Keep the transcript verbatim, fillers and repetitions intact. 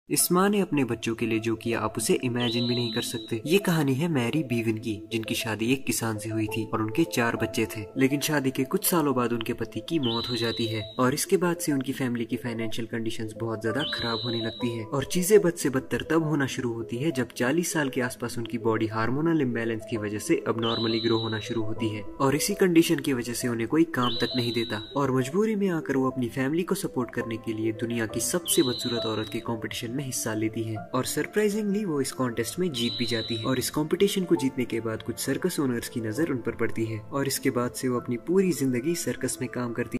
इस माँ ने अपने बच्चों के लिए जो किया आप उसे इमेजिन भी नहीं कर सकते। ये कहानी है मैरी बीवन की, जिनकी शादी एक किसान से हुई थी और उनके चार बच्चे थे। लेकिन शादी के कुछ सालों बाद उनके पति की मौत हो जाती है और इसके बाद से उनकी फैमिली की फाइनेंशियल कंडीशंस बहुत ज्यादा खराब होने लगती है और चीजें बद से बदतर तब होना शुरू होती है जब चालीस साल के आसपास उनकी बॉडी हार्मोनल इम्बैलेंस की वजह से अब नॉर्मली ग्रो होना शुरू होती है और इसी कंडीशन की वजह से उन्हें कोई काम तक नहीं देता और मजबूरी में आकर वो अपनी फैमिली को सपोर्ट करने के लिए दुनिया की सबसे बदसूरत औरत के कॉम्पिटिशन में हिस्सा लेती है और सरप्राइजिंगली वो इस कॉन्टेस्ट में जीत भी जाती है और इस कंपटीशन को जीतने के बाद कुछ सर्कस ओनर्स की नजर उन पर पड़ती है और इसके बाद से वो अपनी पूरी जिंदगी सर्कस में काम करती है।